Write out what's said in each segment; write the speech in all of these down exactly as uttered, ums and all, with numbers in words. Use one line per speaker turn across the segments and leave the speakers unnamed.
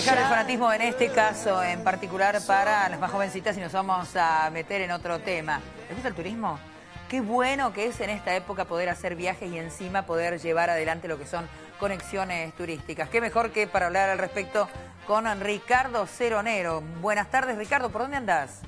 dejar el fanatismo en este caso, en particular para las más jovencitas, y nos vamos a meter en otro tema. ¿Les gusta el turismo? Qué bueno que es en esta época poder hacer viajes y encima poder llevar adelante lo que son conexiones turísticas. Qué mejor que para hablar al respecto con Ricardo Ceronero. Buenas tardes, Ricardo, ¿por dónde andás?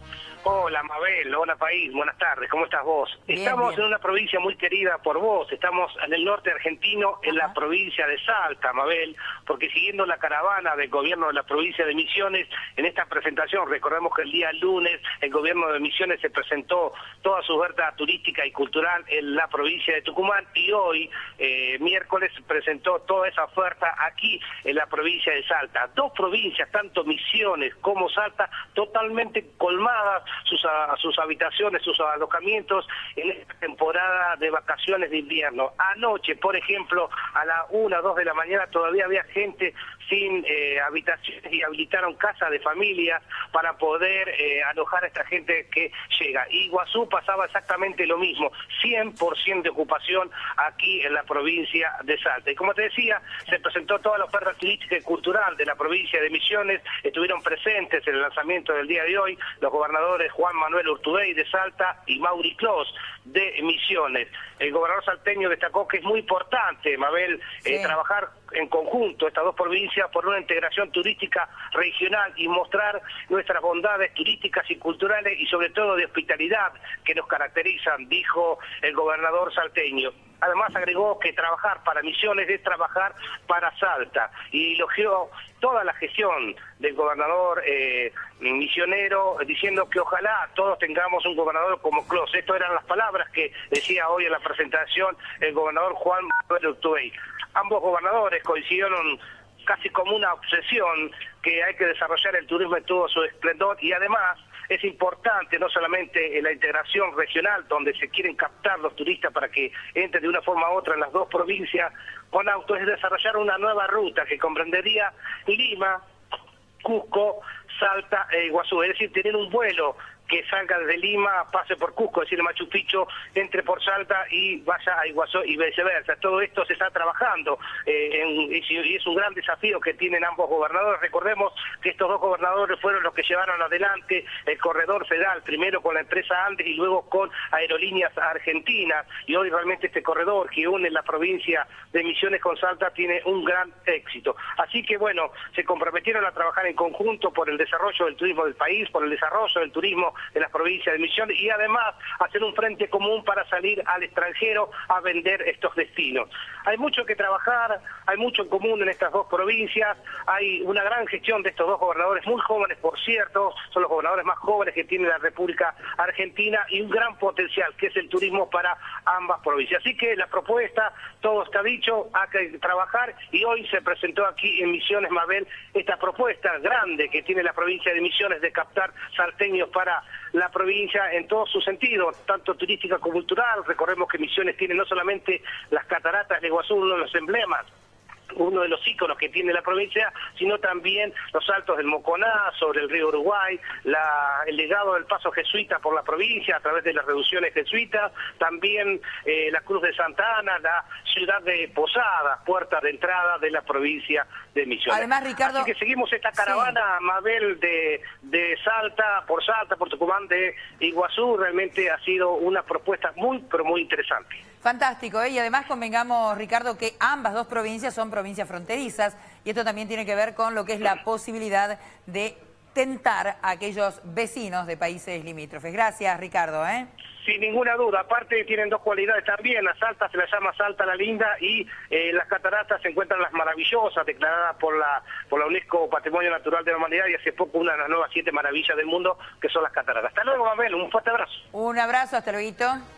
Hola, Mabel, hola país, buenas tardes, ¿cómo estás vos?
Bien,
estamos
bien.
en una provincia muy querida por vos, estamos en el norte argentino, en
Ajá.
la provincia de Salta, Mabel, porque siguiendo la caravana del gobierno de la provincia de Misiones, en esta presentación, recordemos que el día lunes el gobierno de Misiones se presentó toda su oferta turística y cultural en la provincia de Tucumán, y hoy, eh, miércoles, presentó toda esa oferta aquí en la provincia de Salta. Dos provincias, tanto Misiones como Salta, totalmente colmadas, sus, a, sus habitaciones, sus alojamientos en esta temporada de vacaciones de invierno. Anoche, por ejemplo, a las una o dos de la mañana todavía había gente sin eh, habitaciones y habilitaron casas de familias para poder eh, alojar a esta gente que llega. Iguazú pasaba exactamente lo mismo, cien por ciento de ocupación aquí en la provincia de Salta. Y como te decía, se presentó toda la oferta turística y cultural de la provincia de Misiones, estuvieron presentes en el lanzamiento del día de hoy los gobernadores Juan Manuel Urtubey de Salta y Mauri Clos de Misiones. El gobernador salteño destacó que es muy importante, Mabel,
sí.
eh, trabajar en conjunto estas dos provincias por una integración turística regional y mostrar nuestras bondades turísticas y culturales y sobre todo de hospitalidad que nos caracterizan, dijo el gobernador salteño. Además agregó que trabajar para Misiones es trabajar para Salta y elogió toda la gestión del gobernador eh, misionero, diciendo que ojalá todos tengamos un gobernador como Clos. Estas eran las palabras que decía hoy en la presentación el gobernador Juan Manuel Urtubey. Ambos gobernadores coincidieron casi como una obsesión que hay que desarrollar el turismo en todo su esplendor, y además es importante no solamente en la integración regional, donde se quieren captar los turistas para que entren de una forma u otra en las dos provincias con autos, es desarrollar una nueva ruta que comprendería Lima, Cusco, Salta e Iguazú, es decir, tener un vuelo que salga desde Lima, pase por Cusco, es decir, Machu Picchu, entre por Salta y vaya a Iguazú y viceversa. Todo esto se está trabajando eh, en, y es un gran desafío que tienen ambos gobernadores. Recordemos que estos dos gobernadores fueron los que llevaron adelante el corredor federal, primero con la empresa Andes y luego con Aerolíneas Argentinas, y hoy realmente este corredor que une la provincia de Misiones con Salta tiene un gran éxito. Así que bueno, se comprometieron a trabajar en conjunto por el desarrollo del turismo del país, por el desarrollo del turismo en las provincias de Misiones y además hacer un frente común para salir al extranjero a vender estos destinos. Hay mucho que trabajar, hay mucho en común en estas dos provincias, hay una gran gestión de estos dos gobernadores, muy jóvenes por cierto, son los gobernadores más jóvenes que tiene la República Argentina, y un gran potencial que es el turismo para ambas provincias. Así que la propuesta, todo está dicho, hay que trabajar, y hoy se presentó aquí en Misiones, Mabel, esta propuesta grande que tiene la provincia de Misiones de captar salteños para la provincia en todos sus sentidos, tanto turística como cultural. Recordemos que Misiones tiene no solamente las cataratas de Iguazú, uno de los emblemas, uno de los íconos que tiene la provincia, sino también los altos del Moconá, sobre el río Uruguay, la, el legado del paso jesuita por la provincia a través de las reducciones jesuitas, también eh, la Cruz de Santa Ana, la ciudad de Posadas, puerta de entrada de la provincia de Misiones.
Además, Ricardo...
Así que seguimos esta caravana, sí. Mabel, de, de Salta, por Salta, por Tucumán, de Iguazú. Realmente ha sido una propuesta muy, pero muy interesante.
Fantástico, ¿eh? Y además convengamos, Ricardo, que ambas dos provincias son provincias fronterizas, y esto también tiene que ver con lo que es la posibilidad de tentar a aquellos vecinos de países limítrofes. Gracias, Ricardo, ¿eh?
Sin ninguna duda, aparte tienen dos cualidades también, a Salta se la llama Salta la Linda, y eh, las cataratas se encuentran las maravillosas, declaradas por la por la UNESCO Patrimonio Natural de la Humanidad, y hace poco una de las nuevas siete maravillas del mundo, que son las cataratas. Hasta luego, Mabel, un fuerte abrazo.
Un abrazo, hasta luego.